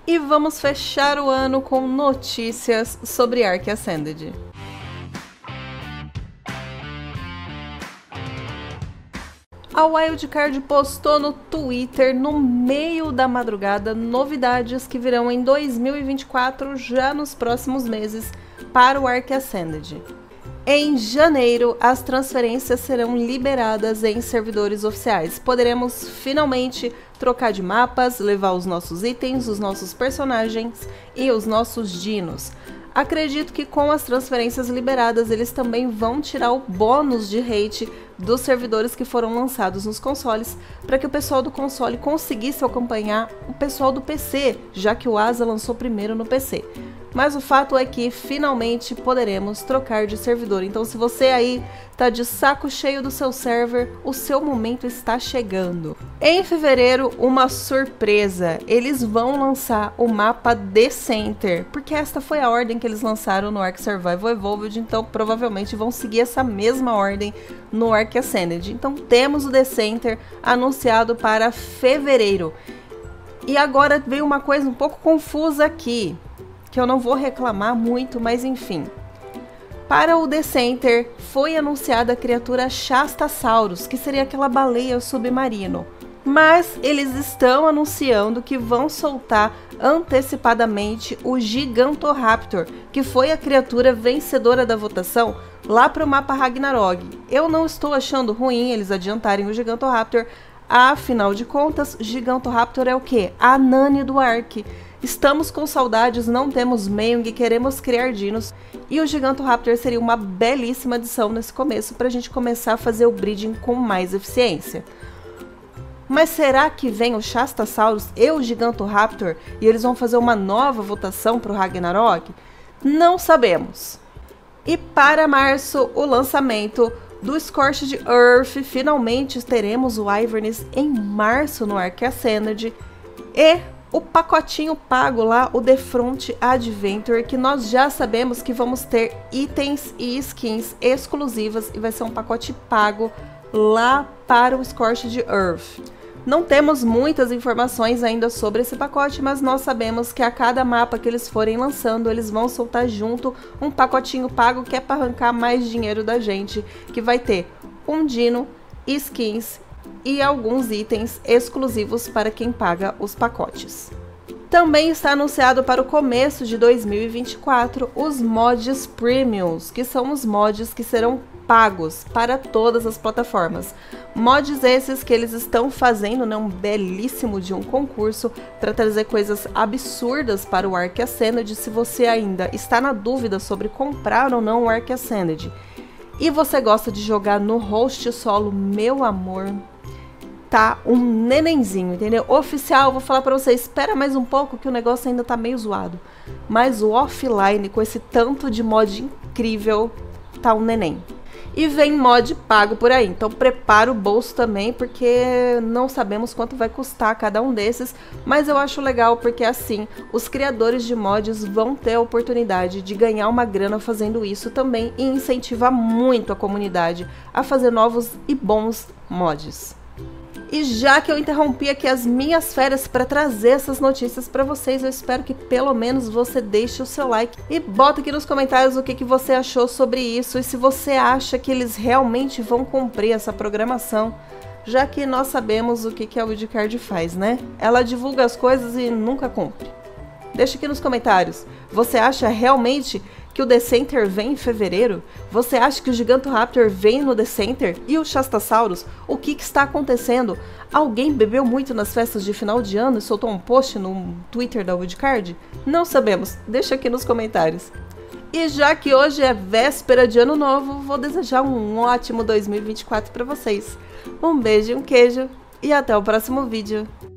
E vamos fechar o ano com notícias sobre Ark Ascended. A Wildcard postou no Twitter, no meio da madrugada, novidades que virão em 2024, já nos próximos meses, para o Ark Ascended. Em janeiro, as transferências serão liberadas em servidores oficiais. Poderemos finalmente trocar de mapas, levar os nossos itens, os nossos personagens e os nossos dinos. Acredito que com as transferências liberadas, eles também vão tirar o bônus de rate dos servidores que foram lançados nos consoles, para que o pessoal do console conseguisse acompanhar o pessoal do PC, já que o Asa lançou primeiro no PC. Mas o fato é que finalmente poderemos trocar de servidor. Então, se você aí tá de saco cheio do seu server, o seu momento está chegando. Em fevereiro, uma surpresa. Eles vão lançar o mapa The Center, porque esta foi a ordem que eles lançaram no Ark Survival Evolved, então provavelmente vão seguir essa mesma ordem no Ark Ascended. Então temos o The Center anunciado para fevereiro. E agora veio uma coisa um pouco confusa aqui, que eu não vou reclamar muito, mas enfim. Para o The Center foi anunciada a criatura Shastasaurus, que seria aquela baleia submarino. Mas eles estão anunciando que vão soltar antecipadamente o Gigantoraptor, que foi a criatura vencedora da votação lá para o mapa Ragnarok. Eu não estou achando ruim eles adiantarem o Gigantoraptor, afinal de contas, Gigantoraptor é o quê? A Nani do Ark. Estamos com saudades, não temos Meyong e queremos criar dinos. E o Gigantoraptor seria uma belíssima adição nesse começo para a gente começar a fazer o breeding com mais eficiência. Mas será que vem o Shastasaurus e o Gigantoraptor e eles vão fazer uma nova votação para o Ragnarok? Não sabemos. E para março, o lançamento do Scorched Earth. Finalmente teremos o Iverness em março no Ark Ascended. E o pacotinho pago lá, o The Front Adventure, que nós já sabemos que vamos ter itens e skins exclusivas e vai ser um pacote pago lá para o Scorched Earth. Não temos muitas informações ainda sobre esse pacote, mas nós sabemos que a cada mapa que eles forem lançando, eles vão soltar junto um pacotinho pago que é para arrancar mais dinheiro da gente, que vai ter um dino, skins e alguns itens exclusivos para quem paga os pacotes. Também está anunciado para o começo de 2024 os mods Premiums, que são os mods que serão pagos para todas as plataformas. Mods esses que eles estão fazendo, né, um belíssimo de um concurso para trazer coisas absurdas para o Ark Ascended. Se você ainda está na dúvida sobre comprar ou não o Ark Ascended e você gosta de jogar no host solo, meu amor, tá um nenenzinho, entendeu? Oficial, vou falar pra você, espera mais um pouco que o negócio ainda tá meio zoado. Mas o offline, com esse tanto de mod incrível, tá um neném. E vem mod pago por aí, então prepara o bolso também, porque não sabemos quanto vai custar cada um desses, mas eu acho legal porque assim, os criadores de mods vão ter a oportunidade de ganhar uma grana fazendo isso também e incentiva muito a comunidade a fazer novos e bons mods. E já que eu interrompi aqui as minhas férias para trazer essas notícias para vocês, eu espero que pelo menos você deixe o seu like e bota aqui nos comentários o que você achou sobre isso e se você acha que eles realmente vão cumprir essa programação, já que nós sabemos o que a Wildcard faz, né? Ela divulga as coisas e nunca cumpre. Deixa aqui nos comentários, você acha realmente que o The Center vem em fevereiro? Você acha que o Gigantoraptor vem no The Center? E o Shastasaurus? O que está acontecendo? Alguém bebeu muito nas festas de final de ano e soltou um post no Twitter da Wildcard? Não sabemos, deixa aqui nos comentários. E já que hoje é véspera de ano novo, vou desejar um ótimo 2024 para vocês. Um beijo e um queijo e até o próximo vídeo.